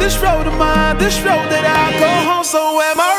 this road of mine, this road that I go home. So am I